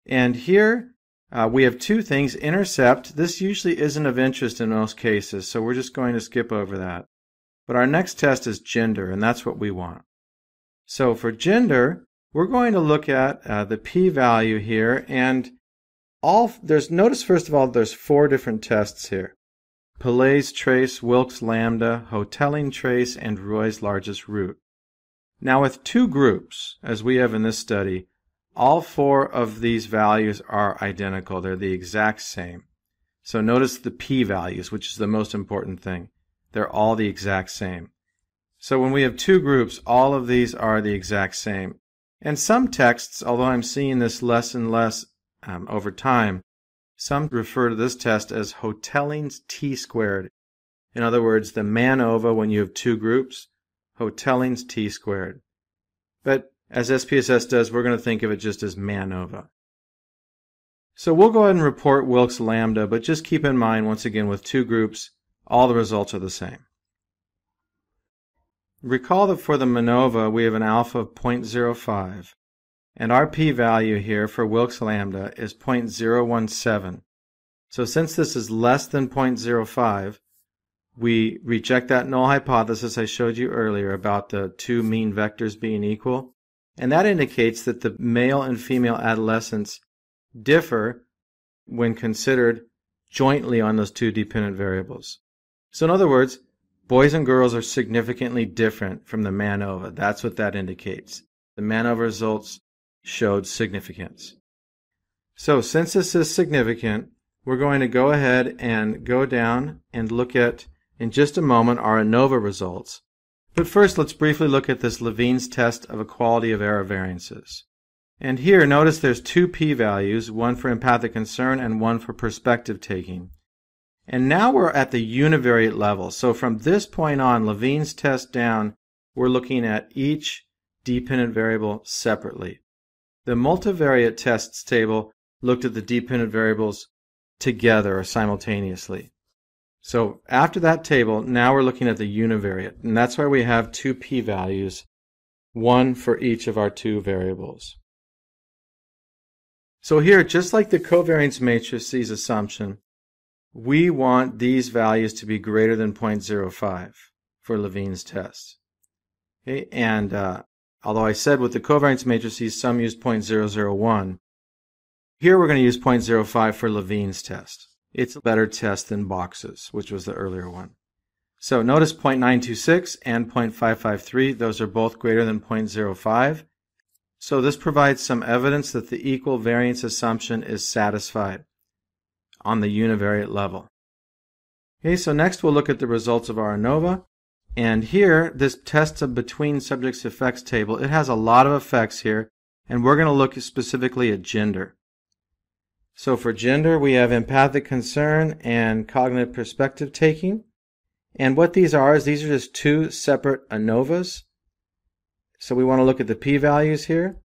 And here we have two things. Intercept, this usually isn't of interest in most cases, so we're just going to skip over that. But our next test is gender, and that's what we want. So for gender, we're going to look at the p-value here, and notice first of all there's 4 different tests here. Pillai's trace, Wilks Lambda, Hotelling trace, and Roy's largest root. Now with 2 groups, as we have in this study, all 4 of these values are identical. They're the exact same. So notice the p-values, which is the most important thing. They're all the exact same. So when we have 2 groups, all of these are the exact same. And some texts, although I'm seeing this less and less over time, some refer to this test as Hotelling's t-squared. In other words, the MANOVA when you have 2 groups, Hotelling's t-squared. But as SPSS does, we're going to think of it just as MANOVA. So we'll go ahead and report Wilks Lambda, but just keep in mind, once again, with 2 groups, all the results are the same. Recall that for the MANOVA, we have an alpha of 0.05. And our p-value here for Wilks Lambda is 0.017. So since this is less than 0.05, we reject that null hypothesis I showed you earlier about the 2 mean vectors being equal. And that indicates that the male and female adolescents differ when considered jointly on those 2 dependent variables. So in other words, boys and girls are significantly different from the MANOVA. That's what that indicates. The MANOVA results showed significance. So since this is significant, we're going to go ahead and go down and look at, in just a moment, our ANOVA results. But first, let's briefly look at this Levene's test of equality of error variances. And here, notice there's 2 p-values, one for empathic concern and one for perspective taking. And now we're at the univariate level. So from this point on, Levene's test down, we're looking at each dependent variable separately. The multivariate tests table looked at the dependent variables together or simultaneously. So after that table, now we're looking at the univariate, and that's why we have 2 p-values, one for each of our 2 variables. So here, just like the covariance matrices assumption, we want these values to be greater than 0.05 for Levene's test. Okay, and although I said with the covariance matrices some use 0.001, here we're going to use 0.05 for Levene's test. It's a better test than boxes, which was the earlier one. So notice 0.926 and 0.553, those are both greater than 0.05. So this provides some evidence that the equal variance assumption is satisfied on the univariate level. Okay, so next we'll look at the results of our ANOVA. And here, this test of between subjects effects table, it has a lot of effects here, and we're going to look specifically at gender. So for gender, we have empathic concern and cognitive perspective taking. And what these are is these are just 2 separate ANOVAs. So we want to look at the p-values here.